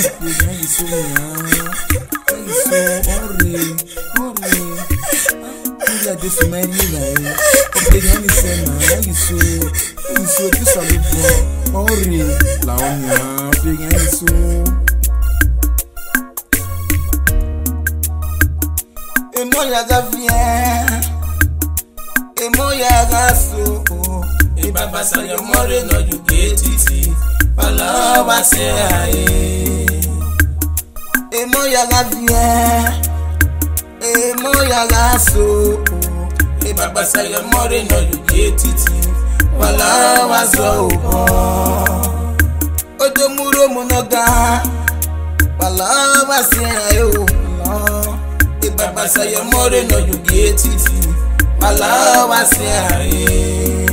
Iso ore. Ya desse marina. Pegando cena, isso que sabe bom. Ore, la onha, pegando isso. Emoya gavien, emoya gaso. E baba sa yo more no you get it. Palava se aí. Emoya gavien, emoya gaso. E baba sa yo more no you get it. Palava so. Ojo muro munoga. Palava se ayo. E baba sa yo more no you get it. Palava se ayo.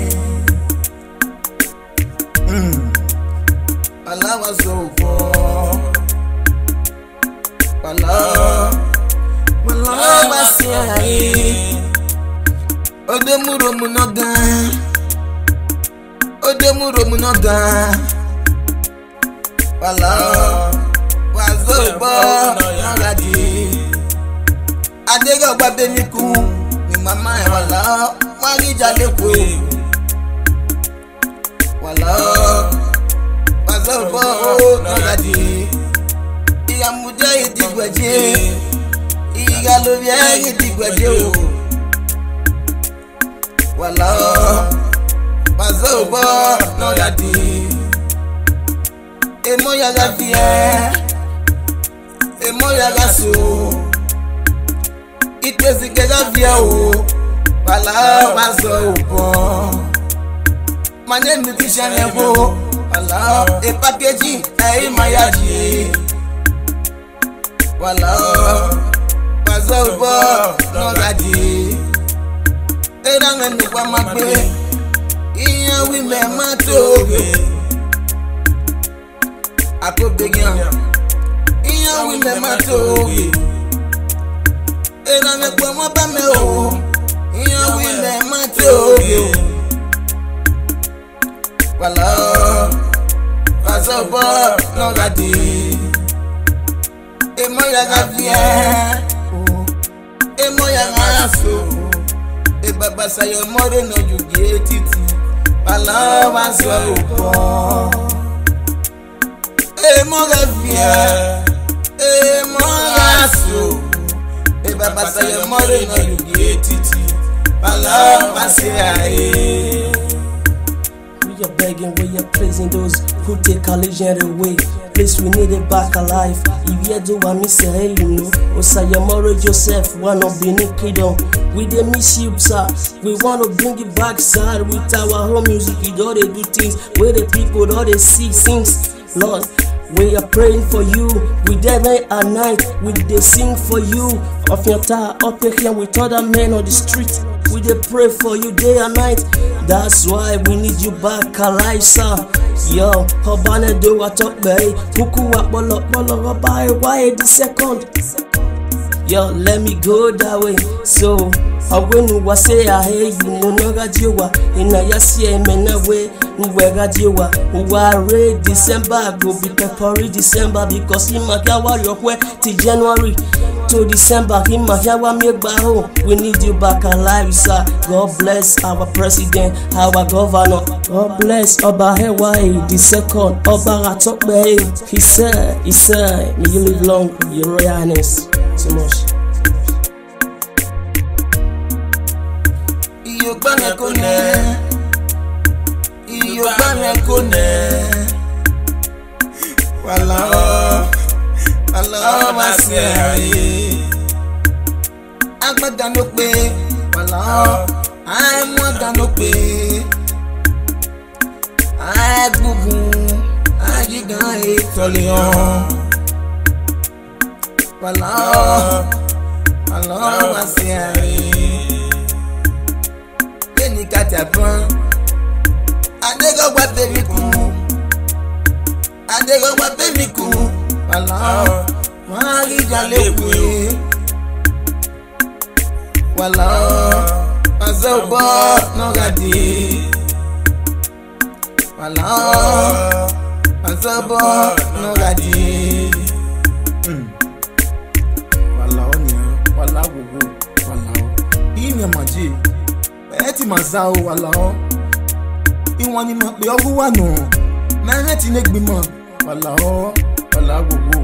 Palava so. Palava se ayo. Ojo muro munoga. Ojo muro munoga. Palava so no gadi. Adega gbabe mi ku ni mama e wala mari jale ku wala bazabo no gadi iya muja idigwaje iya lo bi idigwaje o wala bazabo no gadi emoya gafie emoya gaso Itezi kega via o Pala wazo upo Mane nutrition ebo Pala e packaging e mayaji Wala wazo upo no gadi E rangan ni kwa magbe Iya wime matoge Ako begyan Iya wime matoge Ena me kwa mwaba me o Iya wile mate o Wala Wazobo no gadi Emo ya gavien Emo ya gaso E baba sa yo more no you get it Wala wazobo Emo gavien Emo gaso Baba say your mother no you get it. Palava se aí. We are begging, we are praising those who take our legend away. Please, we need it back alive. If you do, I miss you, hey, you know. Osayamoro Joseph, one of the kingdom. We dey miss you, sir. We want to bring it back, sir. With our home music, we don't do things where the people don't they see things. Lord, we are praying for you. We day and night. We dey sing for you. Of your time up here with other men on the street. We dey pray for you day and night. That's why we need you back alive, sir. Yo, Hobane do what up, baby. Huku wa bolo by why the second. Yo, let me go that way. So, I win was say I hey you no gajiwa. In a yasia mena way, we gajiwa. Who are ready December go be peppery December because in my your way till January to December. In my we need you back alive, sir. God bless our president, our governor. God bless Oba Hawaii the second. Oba Ratokbe. He said, may you live long, your Royal Highness. So much. Iyo bane kone Wala wase aye Agbada no pe Wala Aimwada no pe Aigbugun Ajigan etolion Wala wase aye Yeni katapon Adego wa baby ku Adego wa baby ku Wala Mari jale ku Wala Azobo no gadi Wala Azobo no gadi Walao ni wala gogo walao. Ini maji. Eti mazao walao. Iwan ni mo pe ogu wa no. Me ti ne gbimo walao wala gogo.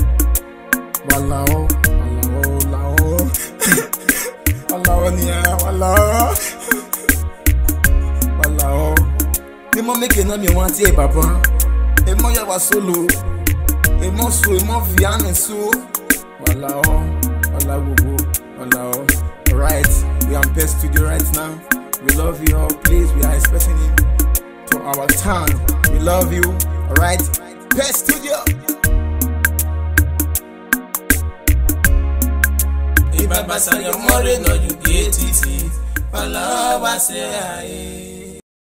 Walao walao ni walao. Walao. Ni mo make na mi wan ti e baba. E mo ya wa solo. E mo so e mo viane so. Walao gogo. Walao. Alright, we are in Best Studio right now. We love you all. Please, we are expecting you to our town. We love you. Alright, Best Studio. Ibaba Sayomore no you get it. Palava say aye.